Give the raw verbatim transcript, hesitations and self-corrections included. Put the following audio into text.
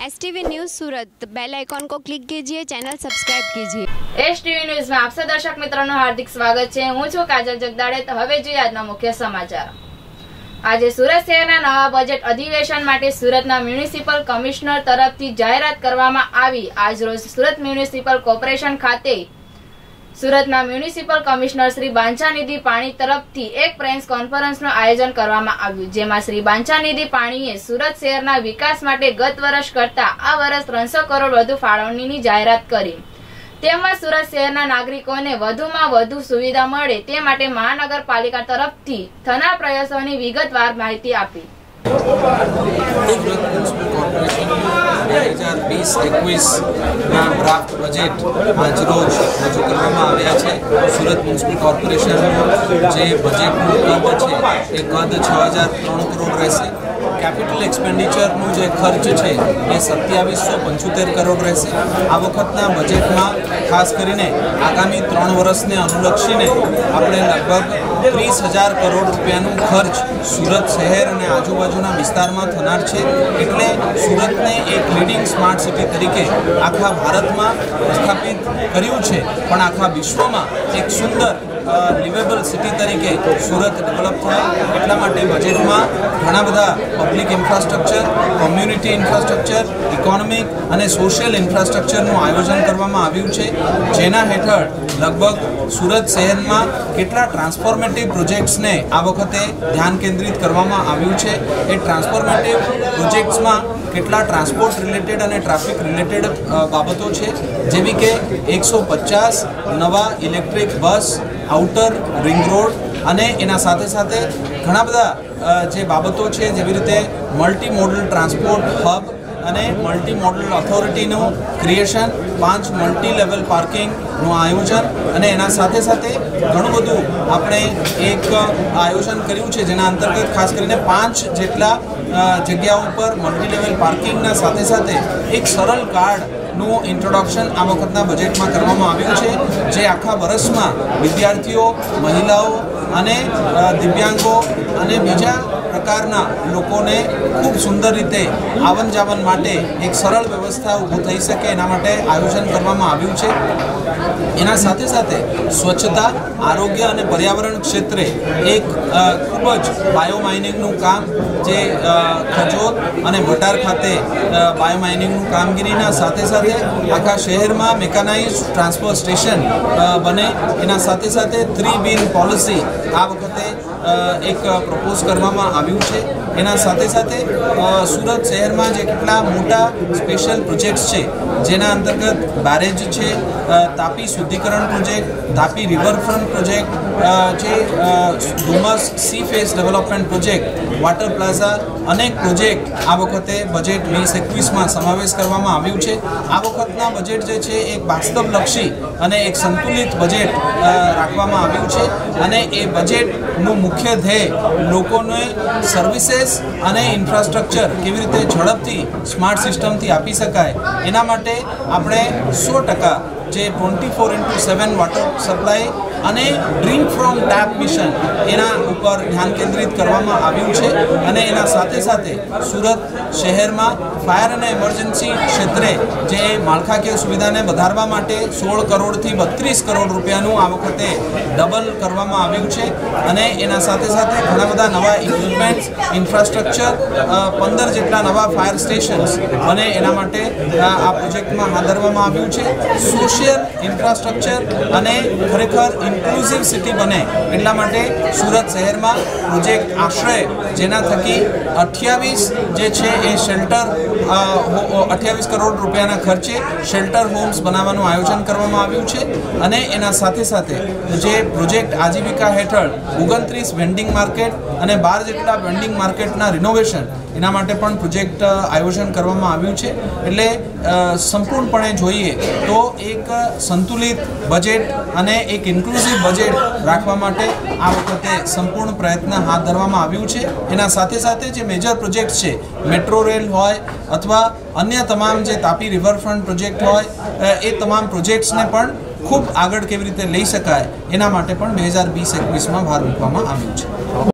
S T V news Surat, bell icon को click कीजिए, channel subscribe कीजिए। एस टी वी न्यूज में आपसे दर्शक मित्रों हार्दिक स्वागत है। हूँ छू काजल जगदाड़े। तो हवे જોઈએ આજના મુખ્ય સમાચાર। આજે સુરત શહેરના નવા બજેટ અધિવેશન માટે સુરતના મ્યુનિસિપલ કમિશનર તરફથી જાહેરાત કરવામાં આવી। આજ રોજ સુરત મ્યુનિસિપલ કોર્પોરેશન ખાતે સુરતના મ્યુનિસિપલ કમિશનર શ્રી બાંછાનિધિ પાણી તરફથી એક પ્રેસ કોન્ફરન્સનું આયોજન કરવામાં આવ્યું, જેમાં શ્રી બાંછાનિધિ પાણીએ સુરત શહેરના વિકાસ માટે ગત વર્ષ કરતા આ વર્ષ ત્રણસો કરોડ વધુ ફાળવણીની જાહેરાત કરી। તેમજ સુરત શહેરના નાગરિકોને વધુમાં વધુ સુવિધા મળે તે માટે મહાનગરપાલિકા તરફથી થનાર પ્રયાસોની વિગતવાર માહિતી આપી। બે હજાર વીસ એકવીસ ના ડ્રાફ્ટ બજેટ આજ રોજ રજૂ કરવામાં આવ્યા છે। સુરત મ્યુનિસિપલ કોર્પોરેશનનું જે બજેટનું કદ છે એ કદ છ હજાર ત્રણ કરોડ રહેશે। કેપિટલ એક્સપેન્ડિચરનું જે ખર્ચ છે એ સત્યાવીસો પંચોતેર કરોડ રહેશે। આ વખતના બજેટમાં ખાસ કરીને આગામી ત્રણ વર્ષને અનુલક્ષીને આપણે લગભગ ત્રીસ હજાર કરોડ રૂપિયાનું ખર્ચ સુરત શહેર અને આજુબાજુના વિસ્તારમાં થનાર છે। એટલે સુરતને એક લીડિંગ સ્માર્ટ સિટી તરીકે આખા ભારતમાં સ્થાપિત કર્યું છે, પણ આખા વિશ્વમાં એક સુંદર લિવેબલ સિટી તરીકે સુરત ડેવલપ થાય એટલા માટે બજેટમાં ઘણા બધા public infrastructure, community infrastructure, economic અને સોશિયલ ઇન્ફ્રાસ્ટ્રક્ચરનું આયોજન કરવામાં આવ્યું છે, જેના હેઠળ લગભગ સુરત શહેરમાં કેટલા ટ્રાન્સફોર્મેટિવ પ્રોજેક્ટ્સને આ વખતે ધ્યાન કેન્દ્રિત કરવામાં આવ્યું છે। એ ટ્રાન્સફોર્મેટિવ પ્રોજેક્ટ્સમાં કેટલા ટ્રાન્સપોર્ટ રિલેટેડ અને ટ્રાફિક રિલેટેડ બાબતો છે, જેવી કે એકસો પચાસ નવા electric bus, outer ring road અને એના સાથે સાથે ઘણા બધા જે બાબતો છે, જેવી રીતે મલ્ટી મોડલ ટ્રાન્સપોર્ટ હબ અને મલ્ટી મોડલ ઓથોરિટીનું ક્રિએશન, પાંચ મલ્ટી લેવલ પાર્કિંગનું આયોજન અને એના સાથે સાથે ઘણું બધું આપણે એક આયોજન કર્યું છે, જેના અંતર્ગત ખાસ કરીને પાંચ જેટલા જગ્યાઓ પર મલ્ટી લેવલ પાર્કિંગના સાથે સાથે એક સરળ કાર્ડનું ઇન્ટ્રોડક્શન આ વખતના બજેટમાં કરવામાં આવ્યું છે, જે આખા વર્ષમાં વિદ્યાર્થીઓ, મહિલાઓ અને દિવ્યાંગો અને બીજા પ્રકારના લોકોને ખૂબ સુંદર રીતે આવન જાવન માટે એક સરળ વ્યવસ્થા ઊભું થઈ શકે એના માટે આયોજન કરવામાં આવ્યું છે। એના સાથે સાથે સ્વચ્છતા, આરોગ્ય અને પર્યાવરણ ક્ષેત્રે એક ખૂબ જ બાયોમાઇનિંગનું કામ, જે ખજોદ અને ભટાર ખાતે બાયોમાઇનિંગનું કામગીરીના સાથે સાથે આખા શહેરમાં મેકાનાઇઝ ટ્રાન્સફર સ્ટેશન બને, એના સાથે સાથે થ્રી બીન પોલિસી આ વખતે એક પ્રપોઝ કરવામાં આવ્યું છે। એના સાથે સાથે સુરત શહેરમાં જે કેટલા મોટા સ્પેશિયલ પ્રોજેક્ટ્સ છે, જેના અંતર્ગત બેરેજ છે, તાપી શુદ્ધિકરણ પ્રોજેક્ટ, તાપી રિવરફ્રન્ટ પ્રોજેક્ટ, જે Dumas sea face development project, water plaza, અનેક પ્રોજેક્ટ આ વખતે બજેટ વીસ એકવીસમાં સમાવેશ કરવામાં આવ્યું છે। આ વખતના બજેટ જે છે એક વાસ્તવલક્ષી અને એક સંતુલિત બજેટ રાખવામાં આવ્યું છે અને એ બજેટનું મુખ્ય ધ્યેય લોકોને સર્વિસીસ અને ઇન્ફ્રાસ્ટ્રક્ચર કેવી રીતે ઝડપથી સ્માર્ટ સિસ્ટમથી આપી શકાય એના માટે આપણે સો ટકા જે twenty four into seven water supply અને ડ્રિંક ફ્રોમ ટેપ મિશન એના ઉપર ધ્યાન કેન્દ્રિત કરવામાં આવ્યું છે અને એના સાથે સાથે સુરત શહેરમાં ફાયર અને ઇમરજન્સી ક્ષેત્રે જે માળખાકીય સુવિધાને વધારવા માટે સોળ કરોડથી બત્રીસ કરોડ રૂપિયાનું આ વખતે ડબલ કરવામાં આવ્યું છે અને એના સાથે સાથે ઘણા બધા નવા ઇક્વિપમેન્ટ્સ, ઇન્ફ્રાસ્ટ્રક્ચર, પંદર જેટલા નવા ફાયર સ્ટેશન્સ અને એના માટે આ પ્રોજેક્ટમાં હાથ ધરવામાં આવ્યું છે। સોશિયલ ઇન્ફ્રાસ્ટ્રક્ચર અને ખરેખર ઇન્ક્લુઝિવ સિટી બને એટલા માટે સુરત શહેરમાં પ્રોજેક્ટ આશ્રય, જેના થકી અઠ્યાવીસ જે છે એ શેલ્ટર અઠ્યાવીસ કરોડ રૂપિયાના ખર્ચે શેલ્ટર હોમ્સ બનાવવાનું આયોજન કરવામાં આવ્યું છે અને એના સાથે સાથે જે પ્રોજેક્ટ આજીવિકા હેઠળ ઓગણત્રીસ વેન્ડિંગ માર્કેટ અને બાર જેટલા વેન્ડિંગ માર્કેટના રિનોવેશન એના માટે પણ પ્રોજેક્ટ આયોજન કરવામાં આવ્યું છે। એટલે સંપૂર્ણપણે જોઈએ તો એક સંતુલિત બજેટ અને એક ઇન્ક્લુઝિવ બજેટ રાખવા માટે આ વખતે સંપૂર્ણ પ્રયત્ન હાથ ધરવામાં આવ્યું છે। એના સાથે સાથે જે મેજર પ્રોજેક્ટ છે, મેટ્રો રેલ હોય અથવા અન્ય તમામ જે તાપી રિવરફ્રન્ટ પ્રોજેક્ટ હોય, એ તમામ પ્રોજેક્ટ્સને પણ ખૂબ આગળ કેવી રીતે લઈ શકાય એના માટે પણ બે હજાર વીસ એકવીસમાં ભાર મૂકવામાં આવ્યું છે।